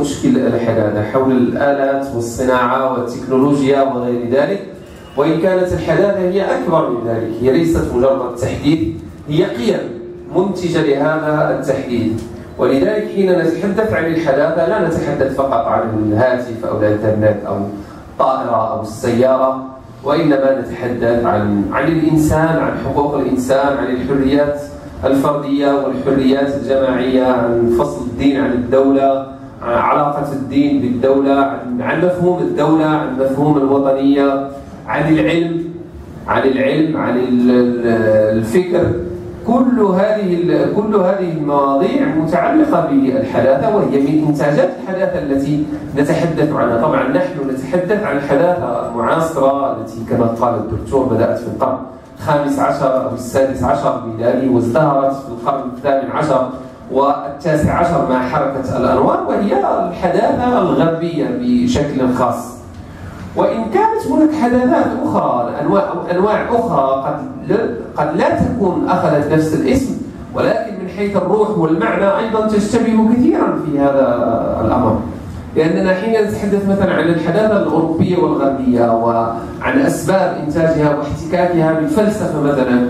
مشكل الحداثة حول الآلات والصناعة والتكنولوجيا وغير ذلك، وإن كانت الحداثة هي أكبر من ذلك، هي ليست مجرد تحديث، هي قيم منتجة لهذا التحديث. ولذلك حين نتحدث عن الحداثة لا نتحدث فقط عن الهاتف أو الإنترنت أو الطائرة أو السيارة، وإنما نتحدث عن الإنسان، عن حقوق الإنسان، عن الحريات الفردية والحريات الجماعية، عن فصل الدين عن الدولة، عن علاقة الدين بالدولة، عن مفهوم الدولة، عن مفهوم الوطنية، عن العلم، عن الفكر. كل هذه المواضيع متعلقة بالحداثة، وهي من إنتاجات الحداثة التي نتحدث عنها. طبعا نحن نتحدث عن الحداثة المعاصرة التي كما قال الدكتور بدأت في القرن الخامس عشر أو السادس عشر ميلادي، وازدهرت في القرن الثامن عشر والتاسع عشر مع حركة الأنوار، وهي الحداثة الغربية بشكل خاص. وإن كانت هناك حداثات أخرى، أنواع أخرى قد لا تكون أخذت نفس الاسم، ولكن من حيث الروح والمعنى أيضا تشتبه كثيرا في هذا الأمر. لأننا حين نتحدث مثلا عن الحداثة الأوروبية والغربية وعن أسباب إنتاجها واحتكاكها بالفلسفة مثلا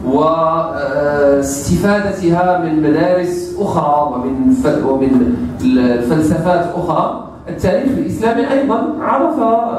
واستفادتها من مدارس أخرى ومن الفلسفات أخرى، التاريخ الإسلامي أيضا عرف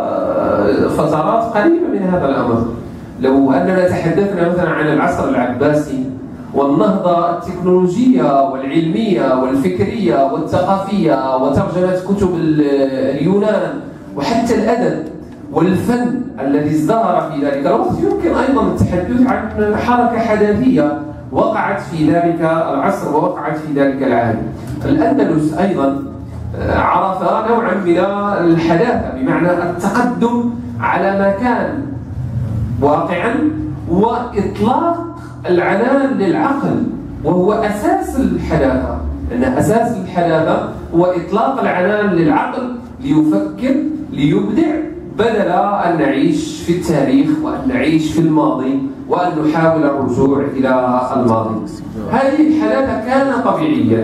فترات قريبة من هذا الأمر. لو أننا تحدثنا مثلا عن العصر العباسي والنهضة التكنولوجية والعلمية والفكرية والثقافية وترجمة كتب اليونان وحتى الأدب والفن الذي ازدهر في ذلك الوقت، يمكن أيضا التحدث عن حركة حداثية وقعت في ذلك العصر ووقعت في ذلك العهد. الأندلس أيضا عرف نوعا من الحداثة، بمعنى التقدم على ما كان واقعا وإطلاق العنان للعقل، وهو أساس الحداثة. أن أساس الحداثة هو إطلاق العنان للعقل ليفكر ليبدع، بدل أن نعيش في التاريخ وأن نعيش في الماضي وأن نحاول الرجوع إلى الماضي. هذه الحداثة كان طبيعيا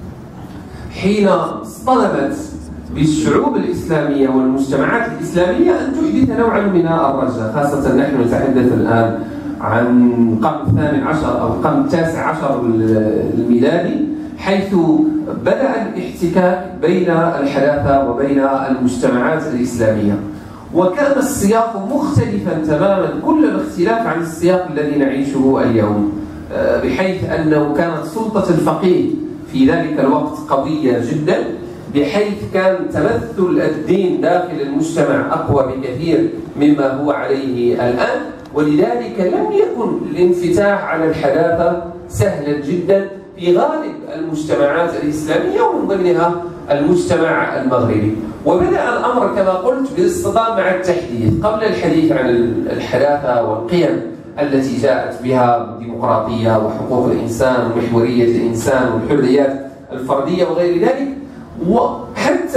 حين اصطدمت بالشعوب الإسلامية والمجتمعات الإسلامية أن تحدث نوعا من الرجة، خاصة نحن نتحدث الآن عن القرن الثامن عشر أو القرن التاسع عشر الميلادي، حيث بدأ الاحتكاك بين الحداثة وبين المجتمعات الإسلامية، وكان السياق مختلفا تماما كل الاختلاف عن السياق الذي نعيشه اليوم، بحيث أنه كانت سلطة الفقيه في ذلك الوقت قوية جدا، بحيث كان تمثل الدين داخل المجتمع أقوى بكثير مما هو عليه الآن. ولذلك لم يكن الانفتاح على الحداثة سهلا جدا في غالب المجتمعات الإسلامية ومن ضمنها المجتمع المغربي. وبدأ الأمر كما قلت بالاصطدام مع التحديث. قبل الحديث عن الحداثة والقيم التي جاءت بها الديمقراطية وحقوق الإنسان ومحورية الإنسان والحريات الفردية وغير ذلك، وحتى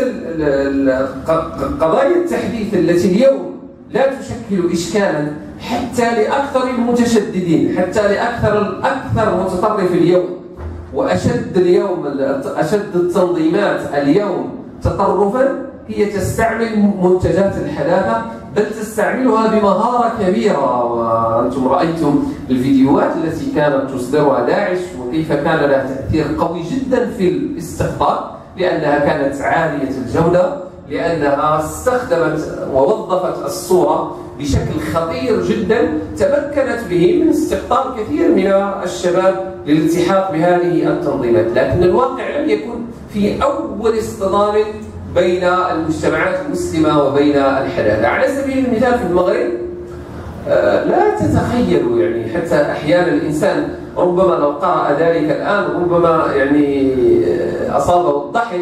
قضايا التحديث التي اليوم لا تشكل إشكالا حتى لأكثر المتشددين، حتى لأكثر متطرف اليوم وأشد التنظيمات اليوم تطرفا، هي تستعمل منتجات الحداثة، بل تستعملها بمهارة كبيرة. وأنتم رأيتم الفيديوهات التي كانت تصدرها داعش وكيف كان لها تأثير قوي جدا في الاستقطاب، لأنها كانت عالية الجودة، لأنها استخدمت ووظفت الصورة بشكل خطير جدا تمكنت به من استقطاب كثير من الشباب للالتحاق بهذه التنظيمات. لكن الواقع لم يكن في أول اصطدام بين المجتمعات المسلمة وبين الحداثة. على سبيل المثال في المغرب لا تتخيلوا، يعني حتى أحيانا الإنسان ربما لو قرأ ذلك الآن ربما يعني أصابه الضحك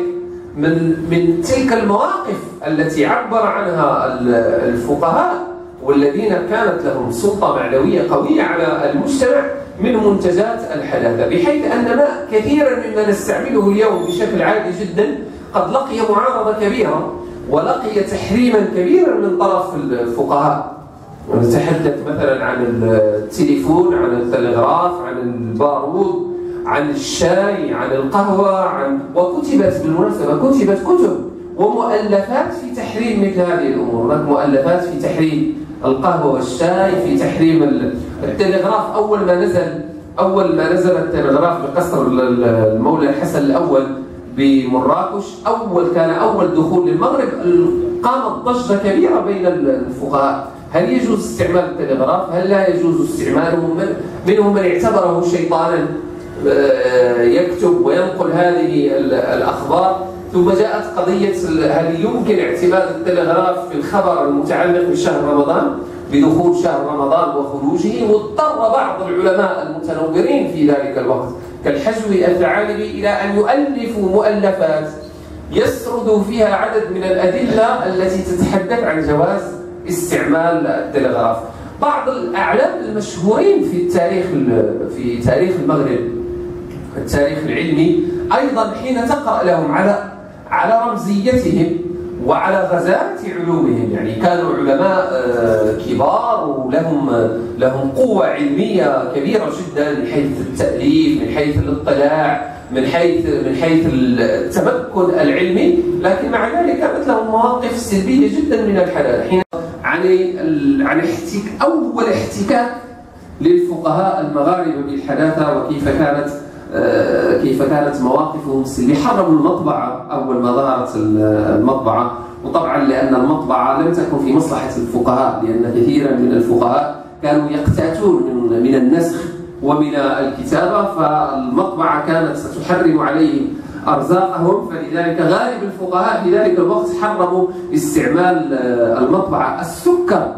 من تلك المواقف التي عبر عنها الفقهاء والذين كانت لهم سلطة معنوية قوية على المجتمع من منتجات الحداثة، بحيث أن كثيرا مما نستعمله اليوم بشكل عادي جدا قد لقي معارضة كبيرة ولقي تحريما كبيرا من طرف الفقهاء. ونتحدث مثلا عن التليفون، عن التلغراف، عن البارود، عن الشاي، عن القهوة، وكتبت بالمناسبة كتبت كتب ومؤلفات في تحريم مثل هذه الأمور. هناك مؤلفات في تحريم القهوة والشاي، في تحريم التلغراف. أول ما نزل التلغراف بقصر المولى الحسن الأول بمراكش، كان أول دخول للمغرب، قامت ضجة كبيرة بين الفقهاء: هل يجوز استعمال التلغراف؟ هل لا يجوز استعماله؟ منهم من اعتبره شيطانا يكتب وينقل هذه الأخبار. ثم جاءت قضية هل يمكن اعتماد التلغراف في الخبر المتعلق بشهر رمضان، بدخول شهر رمضان وخروجه. واضطر بعض العلماء المتنورين في ذلك الوقت كالحجوي الثعالبي إلى أن يؤلفوا مؤلفات يسرد فيها عدد من الأدلة التي تتحدث عن جواز استعمال التلغراف. بعض الأعلام المشهورين في تاريخ المغرب، التاريخ العلمي أيضا، حين تقرأ لهم على رمزيتهم وعلى غزارة علومهم، يعني كانوا علماء كبار ولهم قوة علمية كبيرة جدا من حيث التأليف، من حيث الاطلاع، من حيث التمكن العلمي، لكن مع ذلك كانت لهم مواقف سلبية جدا من الحداثة. حين عن أول احتكاك للفقهاء المغاربة بالحداثة وكيف كانت مواقفهم السلبية. حرموا المطبعة أول ما ظهرت المطبعة، وطبعا لأن المطبعة لم تكن في مصلحة الفقهاء، لأن كثيرا من الفقهاء كانوا يقتاتون من النسخ ومن الكتابة، فالمطبعة كانت ستحرم عليهم أرزاقهم، فلذلك غالب الفقهاء في ذلك الوقت حرموا استعمال المطبعة. السكر،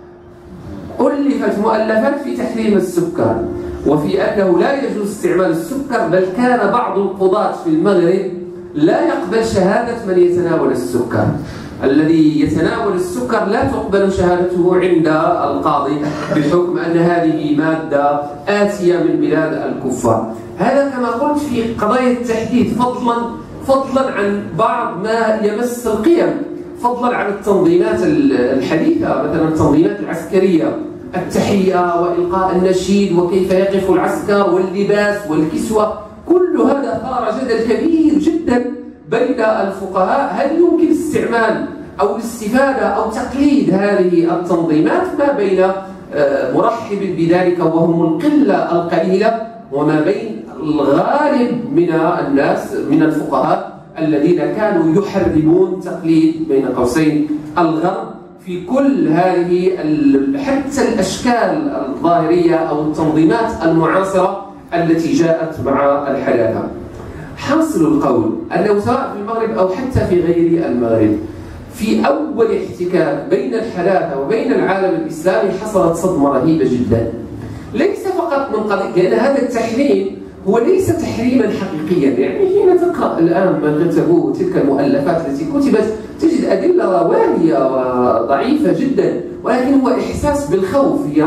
ألفت مؤلفات في تحريم السكر وفي أنه لا يجوز استعمال السكر، بل كان بعض القضاة في المغرب لا يقبل شهادة من يتناول السكر. الذي يتناول السكر لا تقبل شهادته عند القاضي بحكم أن هذه مادة آتية من بلاد الكفار. هذا كما قلت في قضايا التحديث، فضلا عن بعض ما يمس القيم، فضلا عن التنظيمات الحديثة، مثلا التنظيمات العسكرية، التحية وإلقاء النشيد وكيف يقف العسكر واللباس والكسوة. كل هذا ثار جدل كبير جدا بين الفقهاء: هل يمكن استعمال أو الاستفادة أو تقليد هذه التنظيمات ما بين مرحب بذلك وهم القلة القليلة، وما بين الغالب من الناس من الفقهاء الذين كانوا يحرمون تقليد بين قوسين الغرب في كل هذه حتى الأشكال الظاهرية أو التنظيمات المعاصرة التي جاءت مع الحداثة. حاصل القول أنه سواء في المغرب أو حتى في غير المغرب، في أول احتكاك بين الحداثة وبين العالم الإسلامي حصلت صدمة رهيبة جدا، ليس فقط من قضية، لأن هذا التحريم هو ليس تحريما حقيقيا. يعني حين تقرأ الآن ما كتبوه تلك المؤلفات التي كتبت تجد أدلة واهية وضعيفة جدا، ولكن هو إحساس بالخوف، هي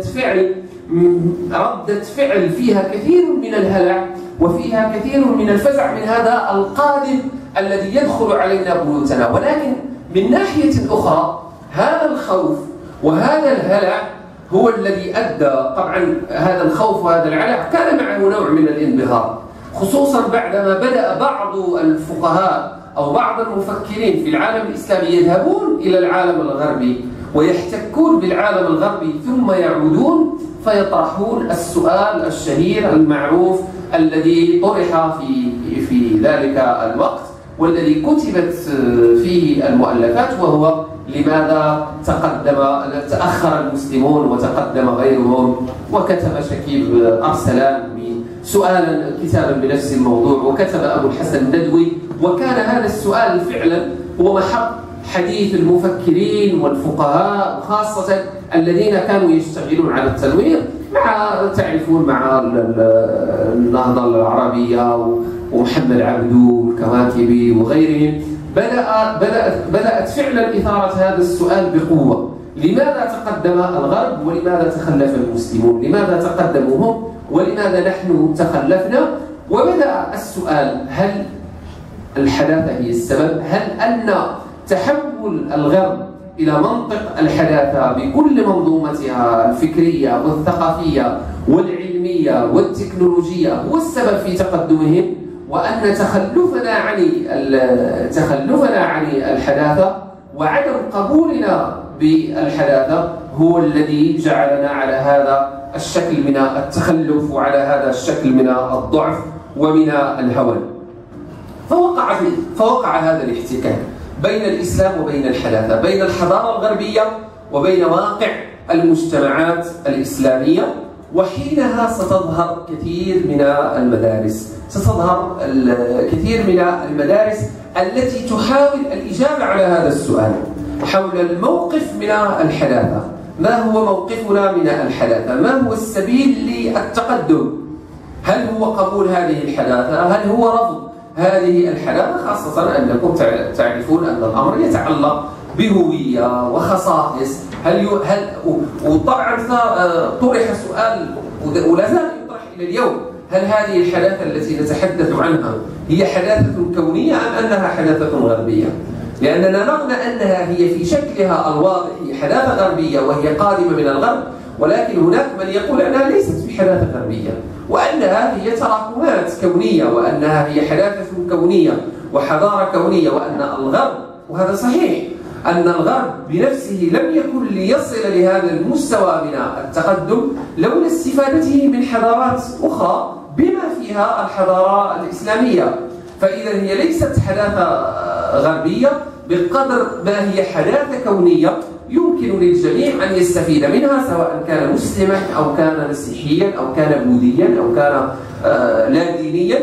ردة فعل فيها كثير من الهلع وفيها كثير من الفزع من هذا القادم الذي يدخل علينا بيوتنا. ولكن من ناحية أخرى هذا الخوف وهذا الهلع هو الذي أدى، طبعا هذا الخوف وهذا الهلع كان معه نوع من الانبهار، خصوصا بعدما بدأ بعض الفقهاء أو بعض المفكرين في العالم الإسلامي يذهبون إلى العالم الغربي ويحتكون بالعالم الغربي ثم يعودون فيطرحون السؤال الشهير المعروف الذي طرح في ذلك الوقت والذي كتبت فيه المؤلفات، وهو: لماذا تأخر المسلمون وتقدم غيرهم؟ وكتب شكيب أرسلان سؤالا كتابا بنفس الموضوع، وكتب أبو الحسن الندوي، وكان هذا السؤال فعلا هو محط حديث المفكرين والفقهاء، خاصة الذين كانوا يشتغلون على التنوير تعرفون مع النهضة العربية ومحمد عبدو والكواكبي وغيرهم. بدأت فعلا إثارة هذا السؤال بقوة: لماذا تقدم الغرب ولماذا تخلف المسلمون؟ لماذا تقدموا هم ولماذا نحن تخلفنا؟ وبدأ السؤال: هل الحداثة هي السبب؟ هل أن تحول الغرب إلى منطق الحداثة بكل منظومتها الفكرية والثقافية والعلمية العلمية والتكنولوجية هو السبب في تقدمهم، وأن تخلفنا عن الحداثة وعدم قبولنا بالحداثة هو الذي جعلنا على هذا الشكل من التخلف وعلى هذا الشكل من الضعف ومن الهوان. فوقع هذا الاحتكاك بين الإسلام وبين الحداثة، بين الحضارة الغربية وبين واقع المجتمعات الإسلامية. وحينها ستظهر كثير من المدارس التي تحاول الإجابة على هذا السؤال حول الموقف من الحداثة. ما هو موقفنا من الحداثة؟ ما هو السبيل للتقدم؟ هل هو قبول هذه الحداثة؟ هل هو رفض هذه الحداثة؟ خاصة أنكم تعرفون أن الأمر يتعلق بهوية وخصائص. وطبعا طرح سؤال ولا زال يطرح إلى اليوم: هل هذه الحداثة التي نتحدث عنها هي حداثة كونية أم أنها حداثة غربية؟ لأننا نرى أنها هي في شكلها الواضح هي حداثة غربية وهي قادمة من الغرب، ولكن هناك من يقول أنها ليست بحداثة غربية، وأنها هي تراكمات كونية، وأنها هي حداثة كونية وحضارة كونية، وأن الغرب، وهذا صحيح، أن الغرب بنفسه لم يكن ليصل لهذا المستوى من التقدم لولا استفادته من حضارات أخرى بما فيها الحضارة الإسلامية. فإذا هي ليست حداثة غربية بقدر ما هي حداثة كونية يمكن للجميع أن يستفيد منها، سواء كان مسلما أو كان مسيحيا أو كان بوذيا أو كان لا دينيا.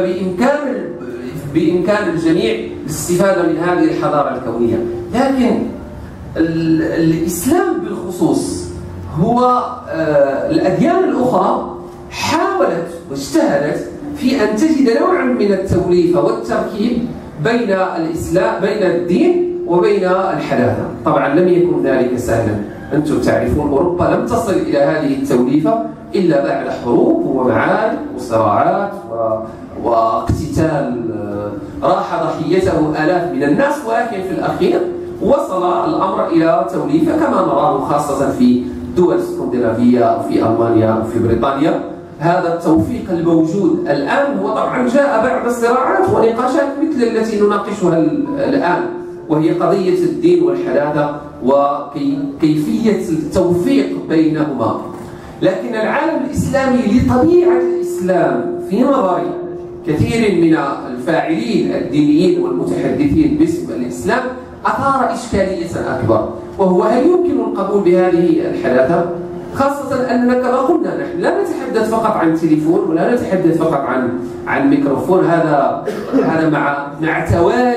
بإمكان الجميع الاستفادة من هذه الحضارة الكونية. لكن الإسلام بالخصوص هو الأديان الأخرى حاولت واجتهدت في أن تجد نوعا من التوليفة والتركيب بين الدين وبين الحداثة. طبعا لم يكن ذلك سهلا. أنتم تعرفون أوروبا لم تصل إلى هذه التوليفة إلا بعد حروب ومعارك وصراعات واقتتال راح ضحيته آلاف من الناس، ولكن في الأخير وصل الأمر إلى توليفة كما نراه خاصة في دول اسكندنافية وفي ألمانيا وفي بريطانيا. هذا التوفيق الموجود الآن هو طبعا جاء بعد صراعات ونقاشات مثل التي نناقشها الآن، وهي قضية الدين والحداثة وكيفية التوفيق بينهما. لكن العالم الإسلامي لطبيعة الإسلام في نظري كثير من الفاعلين الدينيين والمتحدثين باسم الإسلام أثار إشكالية أكبر، وهو هل يمكن القبول بهذه الحداثة؟ خاصة أننا كما قلنا نحن لا نتحدث فقط عن تليفون ولا نتحدث فقط عن ميكروفون. هذا مع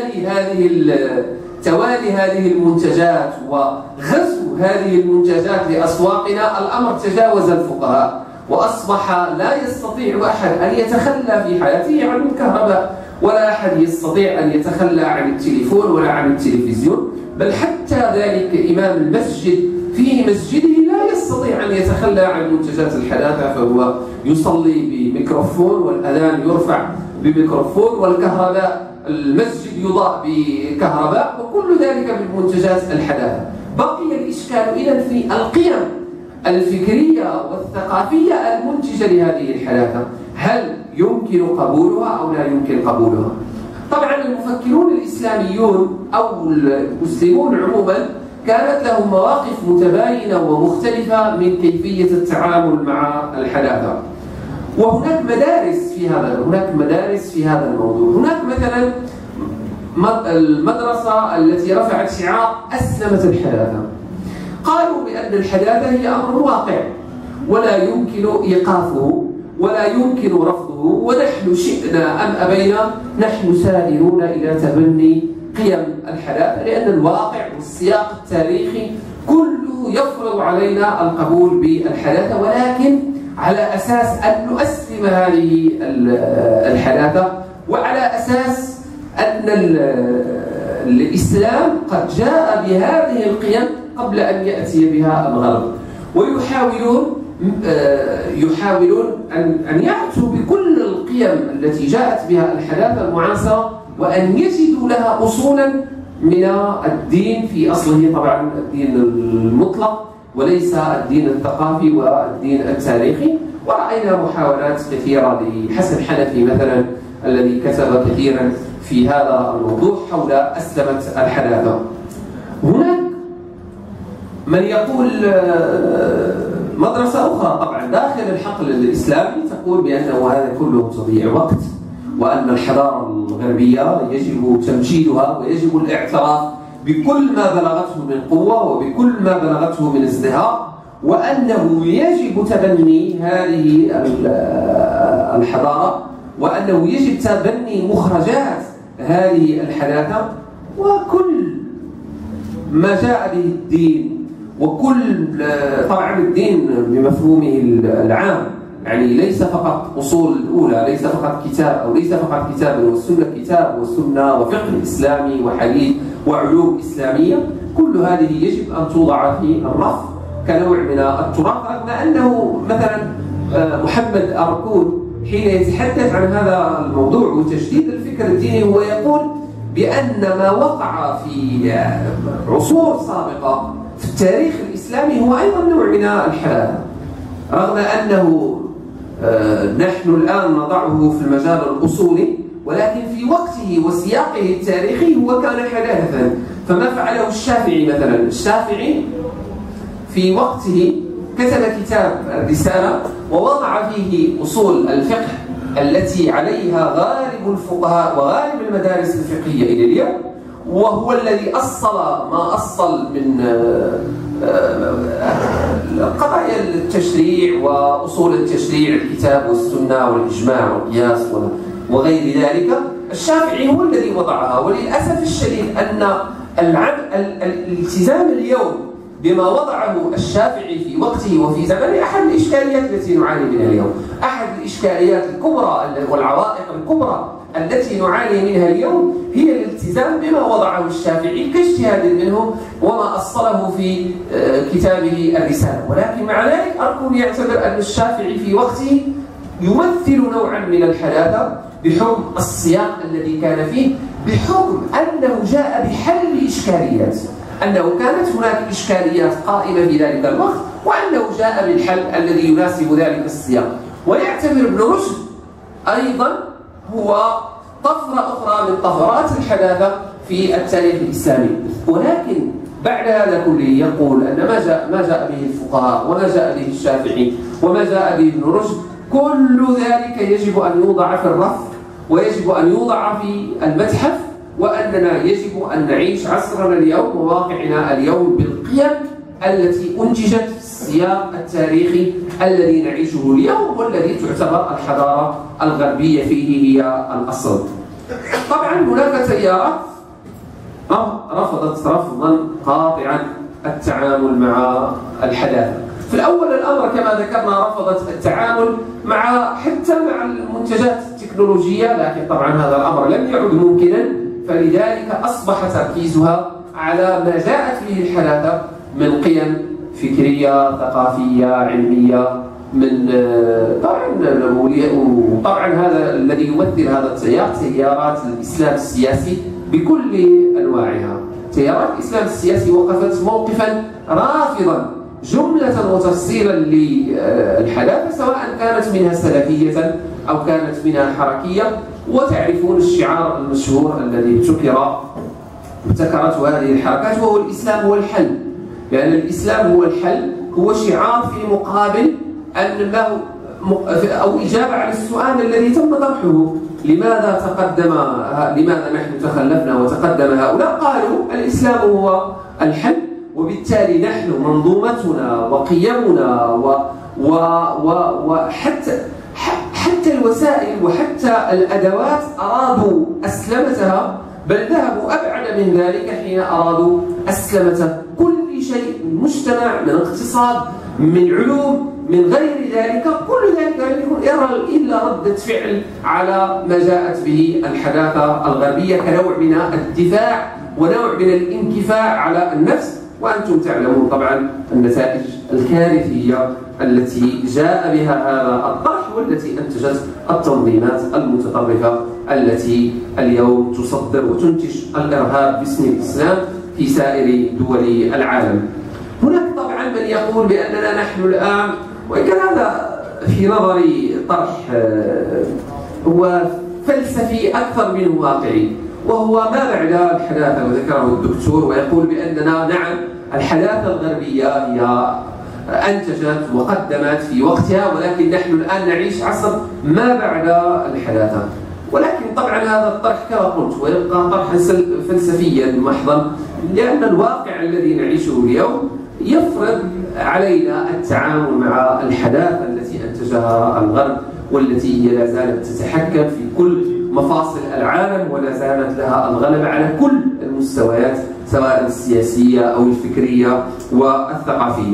توالي هذه المنتجات وغزو هذه المنتجات لأسواقنا، الأمر تجاوز الفقهاء وأصبح لا يستطيع أحد أن يتخلى في حياته عن الكهرباء، ولا أحد يستطيع أن يتخلى عن التليفون ولا عن التلفزيون، بل حتى ذلك إمام المسجد في مسجده لا يستطيع أن يتخلى عن منتجات الحداثة، فهو يصلي بميكروفون والأذان يرفع بميكروفون والكهرباء المسجد يضاء بكهرباء، وكل ذلك من منتجات الحداثة. بقي الإشكال إذن في القيم الفكرية والثقافية المنتجة لهذه الحداثة، هل يمكن قبولها أو لا يمكن قبولها؟ طبعا المفكرون الإسلاميون أو المسلمون عموما كانت لهم مواقف متباينة ومختلفة من كيفية التعامل مع الحداثة، وهناك مدارس في هذا الموضوع. هناك مثلا المدرسة التي رفعت شعار أسلمت الحداثة، قالوا بأن الحداثة هي أمر واقع ولا يمكن إيقافه ولا يمكن رفضه، ونحن شئنا أم أبينا نحن سائرون إلى تبني قيم الحداثة، لأن الواقع والسياق التاريخي كله يفرض علينا القبول بالحداثة، ولكن على أساس أن نؤسلم هذه الحداثة، وعلى أساس أن الإسلام قد جاء بهذه القيم قبل أن يأتي بها الغرب، ويحاولون أن يأتوا بكل القيم التي جاءت بها الحداثة المعاصرة وأن يجدوا لها أصولا من الدين في أصله، طبعا الدين المطلق وليس الدين الثقافي والدين التاريخي. ورأينا محاولات كثيرة لحسن حنفي مثلا الذي كتب كثيرا في هذا الموضوع حول أسلمة الحداثة. هناك من يقول مدرسة أخرى طبعا داخل الحقل الإسلامي تقول بأنه هذا كله تضييع وقت، وأن الحضارة الغربية يجب تمجيدها ويجب الاعتراف بكل ما بلغته من قوة وبكل ما بلغته من ازدهار، وأنه يجب تبني هذه الحضارة، وأنه يجب تبني مخرجات هذه الحداثة، وكل ما جاء به الدين، وكل طبعا الدين بمفهومه العام، يعني ليس فقط أصول الأولى، ليس فقط كتاب أو ليس فقط كتاب والسنة، كتاب والسنة وفقه إسلامي وحديث وعلوم إسلامية، كل هذه يجب أن توضع في الرف كنوع من التراث. رغم أنه مثلا محمد أركون حين يتحدث عن هذا الموضوع وتجديد الفكر الديني هو يقول بأن ما وقع في عصور سابقة في التاريخ الإسلامي هو أيضا نوع من الحداثة، رغم أنه نحن الآن نضعه في المجال الأصولي، ولكن في وقته وسياقه التاريخي هو كان حداثة. فما فعله الشافعي مثلا، الشافعي في وقته كتب كتاب الرسالة ووضع فيه أصول الفقه التي عليها غالب الفقهاء وغالب المدارس الفقهية إلى اليوم، وهو الذي أصل ما أصل من قضايا التشريع وأصول التشريع، الكتاب والسنة والإجماع والقياس وغير ذلك. الشافعي هو الذي وضعها، وللأسف الشديد أن الالتزام اليوم بما وضعه الشافعي في وقته وفي زمنه أحد الإشكاليات التي نعاني منها اليوم، أحد الإشكاليات الكبرى والعوائق الكبرى التي نعاني منها اليوم هي الالتزام بما وضعه الشافعي كاجتهاد منه وما أصله في كتابه الرسالة. ولكن مع ذلك أركون يعتبر أن الشافعي في وقته يمثل نوعا من الحداثة بحكم السياق الذي كان فيه، بحكم أنه جاء بحل إشكاليات، أنه كانت هناك إشكاليات قائمة في ذلك الوقت، وأنه جاء بالحل الذي يناسب ذلك السياق. ويعتبر ابن رشد أيضا هو طفرة أخرى من طفرات الحداثة في التاريخ الإسلامي. ولكن بعد هذا كله يقول أن ما جاء به الفقهاء وما جاء به الشافعي وما جاء به ابن رشد كل ذلك يجب أن يوضع في الرف ويجب أن يوضع في المتحف، وأننا يجب أن نعيش عصرنا اليوم وواقعنا اليوم بالقيم التي أنتجت في السياق التاريخي الذي نعيشه اليوم والذي تعتبر الحضارة الغربية فيه هي الأصل. طبعا هناك تيارات رفضت رفضا قاطعا التعامل مع الحداثة. في الأول الأمر كما ذكرنا رفضت التعامل حتى مع المنتجات التكنولوجية، لكن طبعا هذا الأمر لم يعد ممكنا، فلذلك أصبح تركيزها على ما جاءت به الحداثة من قيم فكرية ثقافية علمية من طبعا هذا الذي يمثل هذا التيار تيارات الإسلام السياسي بكل أنواعها. تيارات الإسلام السياسي وقفت موقفا رافضا جملة وتفصيلا للحداثة، سواء كانت منها سلفية أو كانت منها حركية. وتعرفون الشعار المشهور الذي ابتكرته هذه الحركات، وهو الإسلام هو الحل. لأن الإسلام هو الحل هو شعار في مقابل أنه أو إجابة على السؤال الذي تم طرحه: لماذا نحن تخلفنا وتقدم هؤلاء؟ قالوا الإسلام هو الحل، وبالتالي نحن منظومتنا وقيمنا حتى الوسائل وحتى الأدوات أرادوا أسلمتها، بل ذهبوا أبعد من ذلك حين أرادوا أسلمة كل شيء من مجتمع، من اقتصاد، من علوم، من غير ذلك. كل ذلك لم يكن إلا ردة فعل على ما جاءت به الحداثة الغربية كنوع من الدفاع ونوع من الانكفاء على النفس. وأنتم تعلمون طبعا النتائج الكارثية التي جاء بها هذا الطرح، والتي أنتجت التنظيمات المتطرفة التي اليوم تصدر وتنتج الإرهاب باسم الإسلام في سائر دول العالم. هناك طبعا طبعا من يقول بأننا نحن الآن، وإن كان هذا في نظري طرح هو فلسفي أكثر منه واقعي، وهو ما بعد الحداثة، وذكره الدكتور ويقول بأننا نعم الحداثة الغربية هي أنتجت وقدمت في وقتها، ولكن نحن الآن نعيش عصر ما بعد الحداثة. ولكن طبعا هذا الطرح كما قلت ويبقى طرحا فلسفيا محضا، لأن الواقع الذي نعيشه اليوم يفرض علينا التعامل مع الحداثة التي أنتجها الغرب، والتي هي لا زالت تتحكم في كل مفاصل العالم، ولا زالت لها الغلبة على كل المستويات سواء السياسية أو الفكرية والثقافية.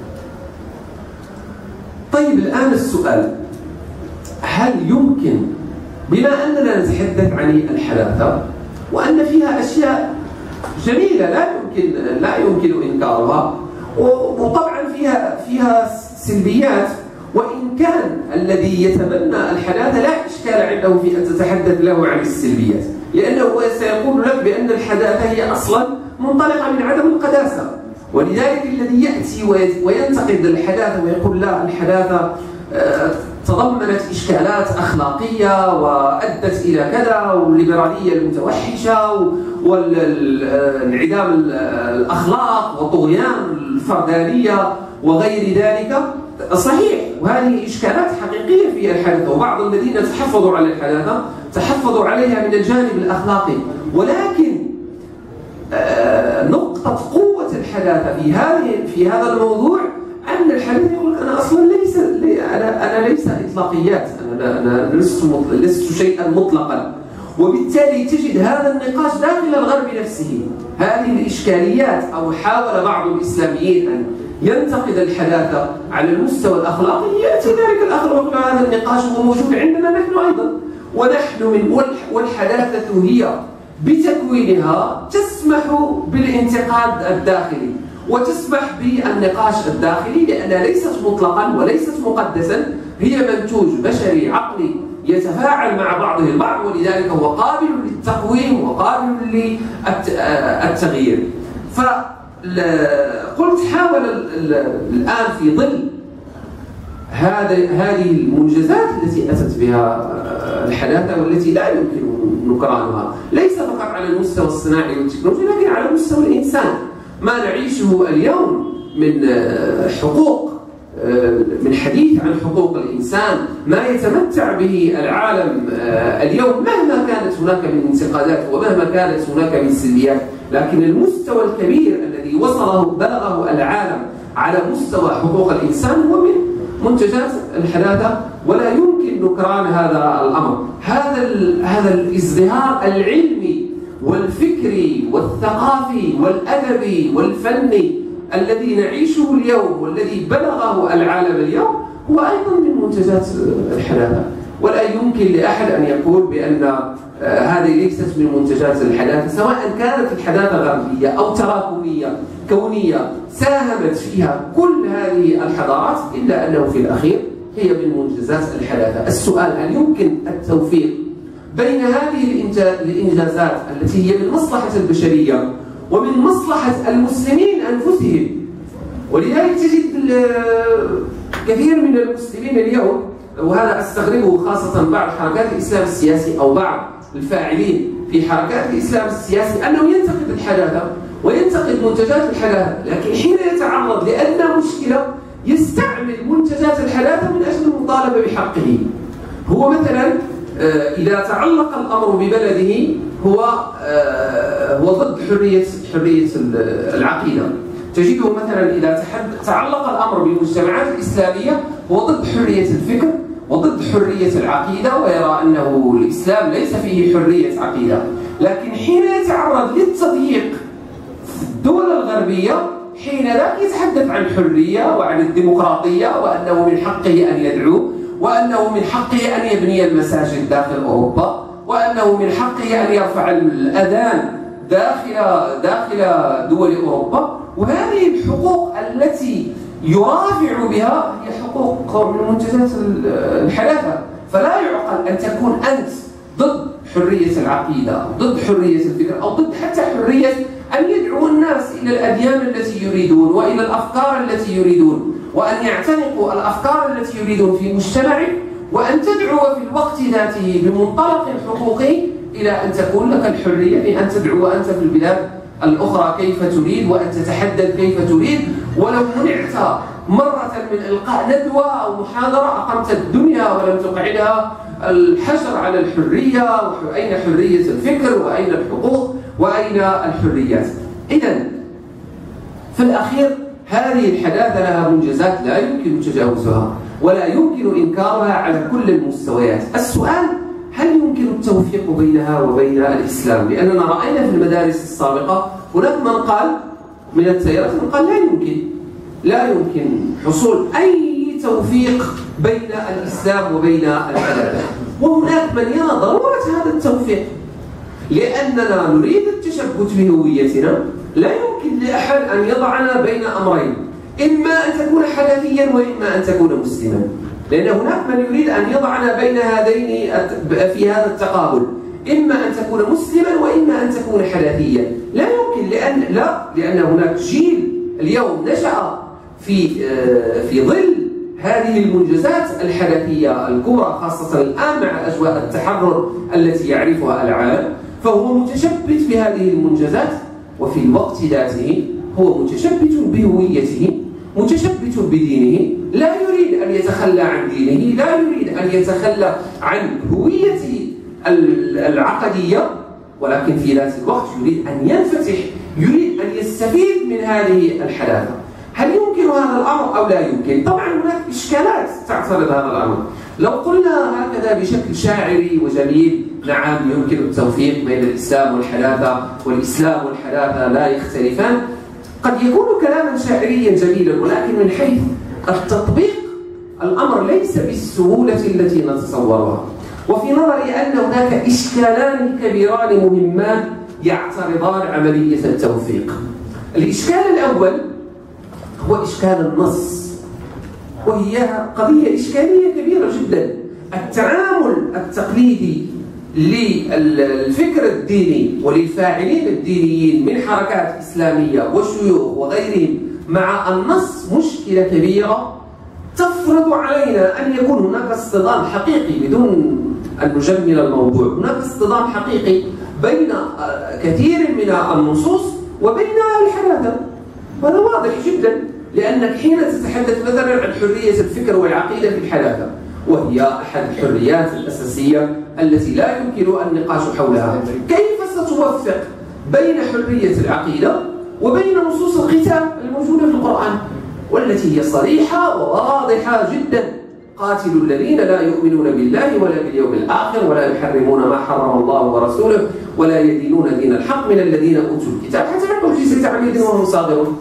طيب الآن السؤال، هل يمكن بما أننا نتحدث عن الحداثة وأن فيها أشياء جميلة لا يمكن إنكارها، وطبعا فيها سلبيات، وإن كان الذي يتبنى الحداثة لا إشكال عنده في أن تتحدث له عن السلبيات، لأنه سيقول لك بأن الحداثة هي أصلا منطلقة من عدم القداسة، ولذلك الذي يأتي وينتقد الحداثة ويقول لا الحداثة تضمنت إشكالات أخلاقية وأدت إلى كذا، والليبرالية المتوحشة وانعدام الأخلاق وطغيان الفردانية وغير ذلك، صحيح، وهذه إشكالات حقيقية في الحداثة، وبعض الذين تحفظوا على الحداثة تحفظوا عليها من الجانب الأخلاقي، ولكن نقطة قوة الحداثة في هذا الموضوع أن الحداثة يقول أنا أصلا أنا ليس إطلاقيات، أنا لست شيئا مطلقا، وبالتالي تجد هذا النقاش داخل الغرب نفسه. هذه الإشكاليات، أو حاول بعض الإسلاميين أن ينتقد الحداثة على المستوى الأخلاقي، يأتي ذلك الأخلاق هذا النقاش هو موجود عندنا نحن أيضا، ونحن والحداثة هي بتكوينها تسمح بالانتقاد الداخلي وتسمح بالنقاش الداخلي، لأنها ليست مطلقا وليست مقدسا، هي منتوج بشري عقلي يتفاعل مع بعضه البعض، ولذلك هو قابل للتقويم وقابل للتغيير. فقلت حاول الآن في ظل هذه المنجزات التي أتت بها الحداثة والتي لا يمكن نكرانها، ليس فقط على المستوى الصناعي والتكنولوجي، لكن على مستوى الإنسان. ما نعيشه اليوم من حقوق، من حديث عن حقوق الإنسان، ما يتمتع به العالم اليوم، مهما كانت هناك من انتقادات ومهما كانت هناك من سلبيات، لكن المستوى الكبير الذي بلغه العالم على مستوى حقوق الإنسان هو من منتجات الحداثة، ولا يمكن نكران هذا الأمر. هذا الازدهار العلمي والفكري والثقافي والأدبي والفني الذي نعيشه اليوم والذي بلغه العالم اليوم هو أيضا من منتجات الحداثة، ولا يمكن لأحد أن يقول بأن هذه ليست من منتجات الحداثة، سواء كانت الحداثة غربية أو تراكمية كونية ساهمت فيها كل هذه الحضارات، إلا أنه في الأخير هي من منجزات الحداثة. السؤال، هل يمكن التوفيق بين هذه الإنجازات التي هي من مصلحة البشرية ومن مصلحة المسلمين أنفسهم؟ ولذلك تجد كثير من المسلمين اليوم، وهذا أستغربه خاصة بعض حركات الإسلام السياسي أو بعض الفاعلين في حركات الإسلام السياسي، أنه ينتقد الحداثة وينتقد منتجات الحداثة، لكن حين يتعرض لأدنى مشكلة يستعمل منتجات الحداثة من أجل المطالبة بحقه. هو مثلا إذا تعلق الأمر ببلده هو ضد حرية العقيدة. تجده مثلا إذا تعلق الأمر بالمجتمعات الإسلامية هو ضد حرية الفكر وضد حرية العقيدة، ويرى أنه الإسلام ليس فيه حرية عقيدة. لكن حين يتعرض للتضييق في الدول الغربية، حين ذاك يتحدث عن الحرية وعن الديمقراطية، وأنه من حقه أن يدعو، وأنه من حقه أن يبني المساجد داخل أوروبا، وأنه من حقه أن يرفع الأذان داخل دول أوروبا. وهذه الحقوق التي يرافع بها هي حقوق من منتجات الحداثة. فلا يعقل أن تكون أنت ضد حرية العقيدة أو ضد حرية الفكر أو ضد حتى حرية أن يدعو الناس إلى الأديان التي يريدون وإلى الأفكار التي يريدون، وأن يعتنقوا الأفكار التي يريدون في مجتمعك، وأن تدعو في الوقت ذاته بمنطلق حقوقي إلى أن تكون لك الحرية في أن تدعو أنت في البلاد الأخرى كيف تريد، وأن تتحدث كيف تريد. ولو منعت مرة من إلقاء ندوة أو محاضرة أقمت الدنيا ولم تقعدها الحجر على الحرية. أين حرية الفكر وأين الحقوق وأين الحريات؟ إذن في الأخير هذه الحداثة لها منجزات لا يمكن تجاوزها ولا يمكن إنكارها على كل المستويات. السؤال: هل يمكن التوفيق بينها وبين الإسلام؟ لأننا رأينا في المدارس السابقة هناك من قال من التيارات من قال لا يمكن حصول أي توفيق بين الإسلام وبين الحداثة، وهناك من يرى ضرورة هذا التوفيق لأننا نريد التشبث بهويتنا. لا يمكن لأحد أن يضعنا بين أمرين، إما أن تكون حداثيا وإما أن تكون مسلما، لأن هناك من يريد أن يضعنا بين هذين في هذا التقابل، إما أن تكون مسلما وإما أن تكون حداثيا. لا يمكن، لأن هناك جيل اليوم نشأ في ظل هذه المنجزات الحداثية الكبرى، خاصة الآن مع أجواء التحرر التي يعرفها العالم، فهو متشبث بهذه المنجزات، وفي الوقت ذاته هو متشبث بهويته، متشبث بدينه، لا يريد أن يتخلى عن دينه، لا يريد أن يتخلى عن هويته العقدية، ولكن في ذات الوقت يريد أن ينفتح، يريد أن يستفيد من هذه الحداثة. هل يمكن هذا الأمر أو لا يمكن؟ طبعا هناك إشكالات تعترض هذا الأمر. لو قلنا هكذا بشكل شاعري وجميل: نعم يمكن التوفيق بين الإسلام والحداثة، والإسلام والحداثة لا يختلفان، قد يكون كلاما شاعريا جميلا، ولكن من حيث التطبيق الأمر ليس بالسهولة التي نتصورها. وفي نظري أن هناك إشكالان كبيران مهمان يعترضان عملية التوفيق. الإشكال الأول هو إشكال النص، وهي قضية إشكالية كبيرة جدا. التعامل التقليدي للفكر الديني وللفاعلين الدينيين من حركات إسلامية وشيوخ وغيرهم مع النص مشكلة كبيرة تفرض علينا أن يكون هناك اصطدام حقيقي، بدون أن نجمل الموضوع، هناك اصطدام حقيقي بين كثير من النصوص وبين الحداثة. وهذا واضح جدا، لأنك حين تتحدث مثلا عن حرية الفكر والعقيدة في الحداثة، وهي أحد الحريات الأساسية التي لا يمكن النقاش حولها، كيف ستوفق بين حرية العقيدة وبين نصوص القتال الموجودة في القرآن، والتي هي صريحة وواضحة جدا: قاتلوا الذين لا يؤمنون بالله ولا باليوم الآخر ولا يحرمون ما حرم الله ورسوله ولا يدينون دين الحق من الذين أوتوا الكتاب حتى يعطوا الجزية عن يد وهم صاغرون.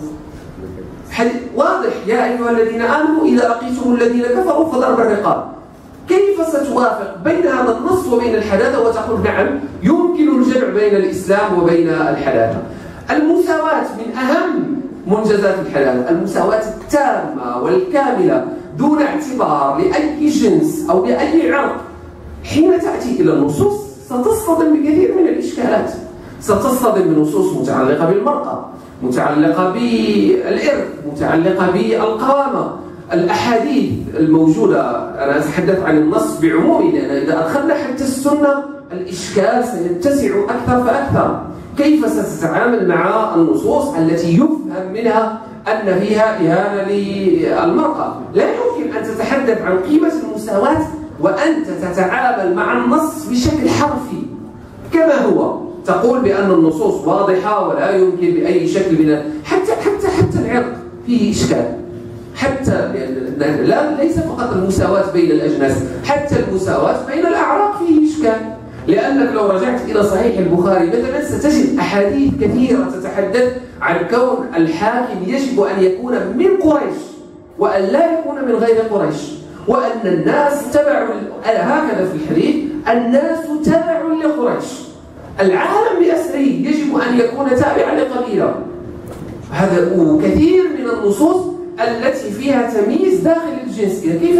واضح: يا أيها الذين آمنوا إذا لقيتم الذين كفروا فضرب الرقاب. كيف ستوافق بين هذا النص وبين الحداثة وتقول نعم يمكن الجمع بين الإسلام وبين الحداثة؟ المساواة من أهم منجزات الحداثة، المساواة التامة والكاملة دون اعتبار لأي جنس أو لأي عرق. حين تأتي إلى النصوص ستصطدم بكثير من الإشكالات، ستصطدم بنصوص متعلقة بالمرأة، متعلقة بالإرث، متعلقة بالقوامة، الأحاديث الموجودة. أنا أتحدث عن النص بعمومه، لأن إذا أدخلنا حتى السنة الإشكال سيتسع أكثر فأكثر. كيف ستتعامل مع النصوص التي يفهم منها أن فيها إهانة للمرأة؟ لا يمكن أن تتحدث عن قيمة المساواة وأنت تتعامل مع النص بشكل حرفي كما هو، تقول بأن النصوص واضحة ولا يمكن بأي شكل من حتى العرق فيه إشكال، حتى ليس فقط المساواة بين الأجناس، حتى المساواة بين الأعراق فيه إشكال. لأنك لو رجعت إلى صحيح البخاري مثلا ستجد أحاديث كثيرة تتحدث عن كون الحاكم يجب أن يكون من قريش وأن لا يكون من غير قريش، وأن الناس تبع، هكذا في الحديث: الناس تبع لقريش، العالم بأسره يجب أن يكون تابعا لقبيلة. هذا وكثير من النصوص التي فيها تمييز داخل الجنس، كيف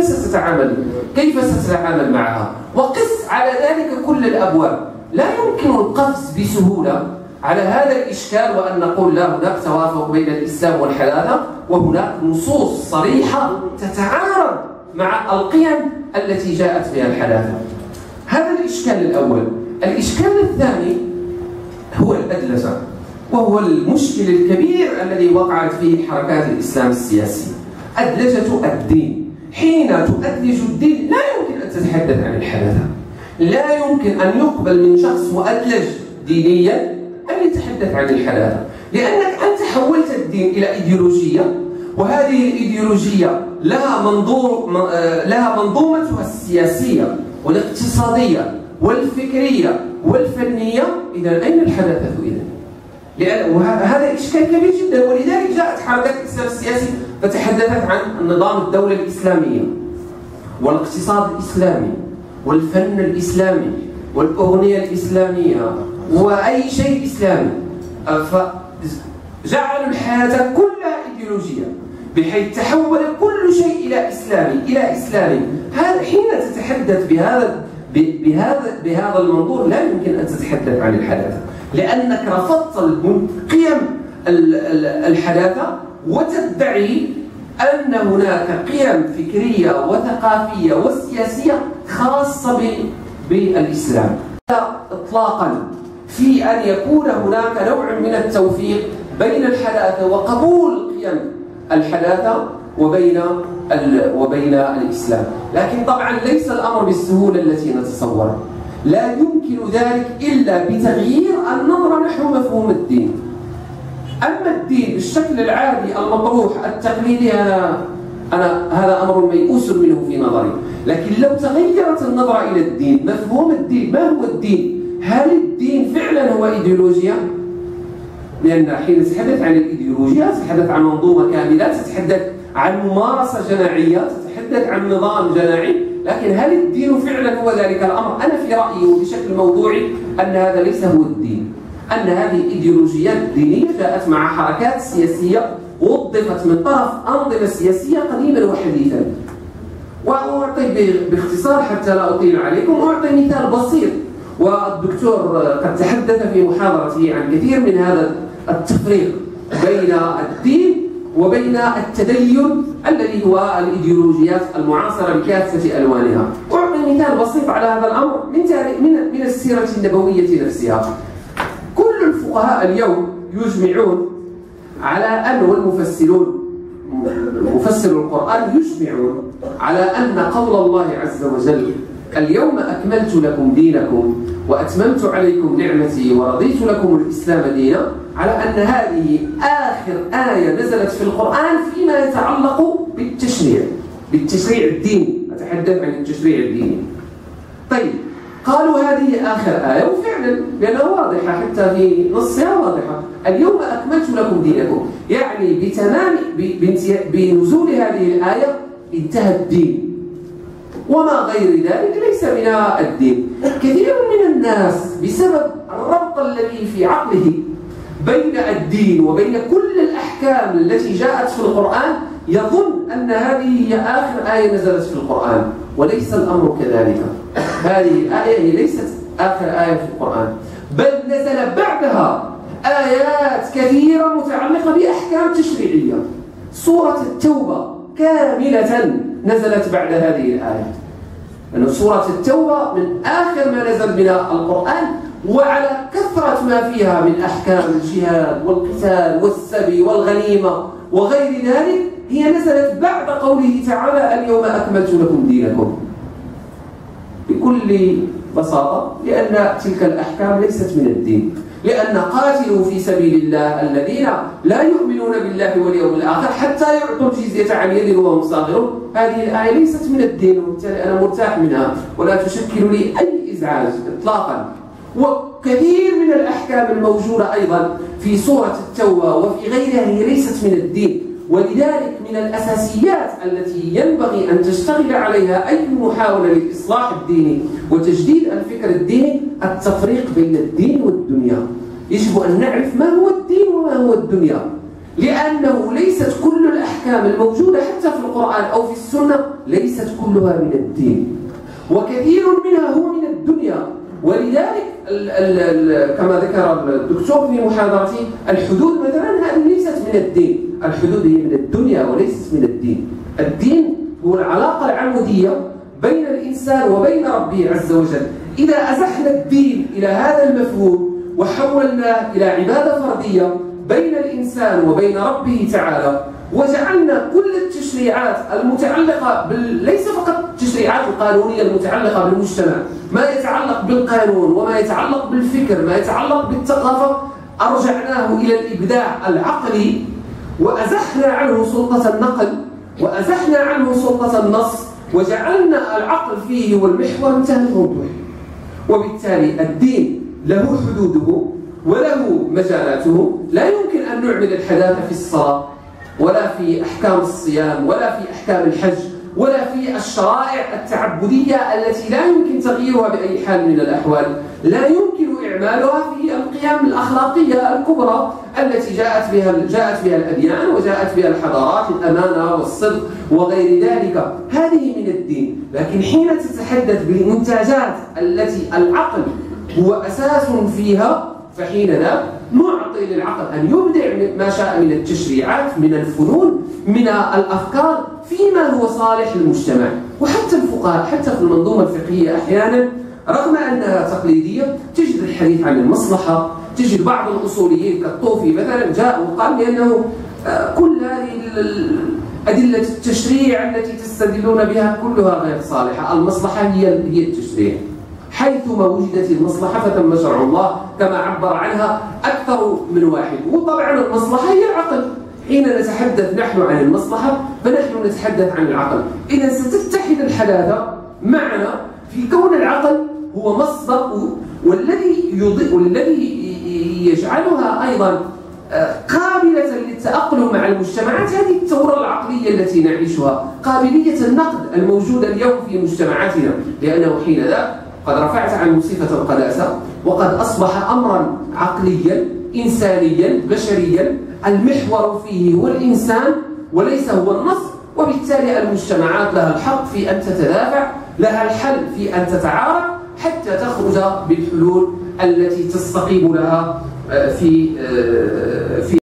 ستتعامل معها؟ وقس على ذلك كل الأبواب. لا يمكن القفز بسهولة على هذا الإشكال وأن نقول لا، هناك توافق بين الإسلام والحداثة، وهناك نصوص صريحة تتعارض مع القيم التي جاءت بها الحداثة. هذا الإشكال الأول. الإشكال الثاني هو الأدلجة، وهو المشكل الكبير الذي وقعت فيه حركات الإسلام السياسي. أدلجة الدين. حين تؤدلج الدين لا يمكن أن تتحدث عن الحداثة، لا يمكن أن يقبل من شخص مؤدلج دينيا أن يتحدث عن الحداثة، لأنك أنت حولت الدين إلى إيديولوجية، وهذه الإيديولوجية لها منظومتها السياسية والاقتصادية والفكرية والفنية. إذا أين الحداثة إذن؟ وهذا إشكال كبير جدا، ولذلك جاءت حركات الإسلام السياسي فتحدثت عن نظام الدولة الإسلامية والاقتصاد الإسلامي والفن الإسلامي والأغنية الإسلامية وأي شيء إسلامي، فجعلوا الحياة كلها إيديولوجية، بحيث تحول كل شيء إلى إسلامي. هذا حين تتحدث بهذا المنظور لا يمكن أن تتحدث عن الحداثة، لأنك رفضت قيم الحداثة وتدعي أن هناك قيم فكرية وثقافية وسياسية خاصة بالإسلام. إطلاقا في أن يكون هناك نوع من التوفيق بين الحداثة وقبول قيم الحداثة وبين الإسلام، لكن طبعا ليس الأمر بالسهولة التي نتصورها. لا يمكن ذلك إلا بتغيير النظرة نحو مفهوم الدين. أما الدين بالشكل العادي المطروح التقليدي أنا هذا أمر ميؤوس منه في نظري، لكن لو تغيرت النظرة إلى الدين، مفهوم الدين، ما هو الدين؟ هل الدين فعلا هو إيديولوجيا؟ لأن حين تتحدث عن الإيديولوجيا تتحدث عن منظومة كاملة، تتحدث عن ممارسة جماعية، تتحدث عن نظام جماعي. لكن هل الدين فعلا هو ذلك الأمر؟ أنا في رأيي وبشكل موضوعي أن هذا ليس هو الدين، أن هذه إيديولوجيات دينية جاءت مع حركات سياسية وظفت من طرف أنظمة سياسية قديما وحديثا. وأعطي باختصار حتى لا أطيل عليكم، أعطي مثال بسيط، والدكتور قد تحدث في محاضرته عن كثير من هذا التفريق بين الدين وبين التدين الذي هو الإيديولوجيات المعاصرة بكافة ألوانها. أعطي مثال بسيط على هذا الأمر من السيرة النبوية نفسها. كل الفقهاء اليوم يجمعون على أن، والمفسرون مفسر القرآن يجمعون على أن قول الله عز وجل اليوم أكملت لكم دينكم وأتممت عليكم نعمتي ورضيت لكم الإسلام دينا، على أن هذه آخر آية نزلت في القرآن فيما يتعلق بالتشريع الديني. أتحدث عن التشريع الديني. طيب، قالوا هذه آخر آية، وفعلا لأنها واضحة حتى في نصها واضحة، اليوم أكملت لكم دينكم، يعني بنزول هذه الآية انتهى الدين، وما غير ذلك ليس من الدين. كثير من الناس بسبب الربط الذي في عقله بين الدين وبين كل الأحكام التي جاءت في القرآن يظن أن هذه هي آخر آية نزلت في القرآن، وليس الأمر كذلك. هذه الآية هي ليست آخر آية في القرآن، بل نزل بعدها آيات كثيرة متعلقة بأحكام تشريعية. سورة التوبة كاملة نزلت بعد هذه الآية، أن سورة التوبة من آخر ما نزل من القرآن، وعلى كثرة ما فيها من أحكام الجهاد والقتال والسبي والغنيمة وغير ذلك، هي نزلت بعد قوله تعالى اليوم أكملت لكم دينكم. بكل بساطة لأن تلك الأحكام ليست من الدين، لأن قاتلوا في سبيل الله الذين لا يؤمنون بالله واليوم الآخر حتى يعطوا الجزية عن يد وهم صاغرون. هذه الآية ليست من الدين، وبالتالي أنا مرتاح منها ولا تشكل لي أي إزعاج إطلاقا. وكثير من الأحكام الموجودة أيضا في سورة التوبة وفي غيرها هي ليست من الدين، ولذلك من الأساسيات التي ينبغي أن تشتغل عليها أي محاولة للإصلاح الديني وتجديد الفكر الديني التفريق بين الدين والدنيا. يجب أن نعرف ما هو الدين وما هو الدنيا، لأنه ليست كل الأحكام الموجودة حتى في القرآن أو في السنة ليست كلها من الدين، وكثير منها هو من الدنيا. ولذلك كما ذكر الدكتور في محاضرته، الحدود مثلا هذه ليست من الدين، الحدود هي من الدنيا وليست من الدين. الدين هو العلاقة العمودية بين الإنسان وبين ربه عز وجل. إذا أزحنا الدين إلى هذا المفهوم وحولناه إلى عبادة فردية بين الإنسان وبين ربه تعالى، وجعلنا كل التشريعات المتعلقة ليس فقط التشريعات القانونية المتعلقة بالمجتمع، ما يتعلق بالقانون وما يتعلق بالفكر، ما يتعلق بالثقافة، أرجعناه إلى الإبداع العقلي وأزحنا عنه سلطة النقل وأزحنا عنه سلطة النص، وجعلنا العقل فيه هو المحور، انتهى الموضوع. وبالتالي الدين له حدوده وله مجالاته. لا يمكن أن نعمل الحداثة في الصلاة ولا في أحكام الصيام ولا في أحكام الحج ولا في الشرائع التعبدية التي لا يمكن تغييرها بأي حال من الأحوال. لا يمكن إعمالها في القيم الأخلاقية الكبرى التي جاءت بها الأديان وجاءت بها الحضارات، الأمانة والصدق وغير ذلك، هذه من الدين. لكن حين تتحدث بالمنتجات التي العقل هو أساس فيها، فحينها نعطي للعقل أن يبدع ما شاء من التشريعات، من الفنون، من الأفكار فيما هو صالح للمجتمع. وحتى الفقهاء حتى في المنظومة الفقهية أحيانا رغم أنها تقليدية تجد الحديث عن المصلحة، تجد بعض الأصوليين كالطوفي مثلا جاء وقال بأنه كل هذه أدلة التشريع التي تستدلون بها كلها غير صالحة، المصلحة هي التشريع. حيثما وجدت المصلحة فتم شرع الله، كما عبر عنها أكثر من واحد. وطبعا المصلحة هي العقل. حين نتحدث نحن عن المصلحة فنحن نتحدث عن العقل. إذا ستتحد الحداثة معنا في كون العقل هو مصدر، والذي يجعلها أيضا قابلة للتأقلم مع المجتمعات، هذه الثورة العقلية التي نعيشها، قابلية النقد الموجودة اليوم في مجتمعاتنا. لأنه حين ذا قد رفعت عنه صفة القداسة، وقد أصبح أمرا عقليا إنسانيا بشريا، المحور فيه هو الإنسان وليس هو النص. وبالتالي المجتمعات لها الحق في أن تتدافع، لها الحل في أن تتعارف حتى تخرج بالحلول التي تستقيم لها في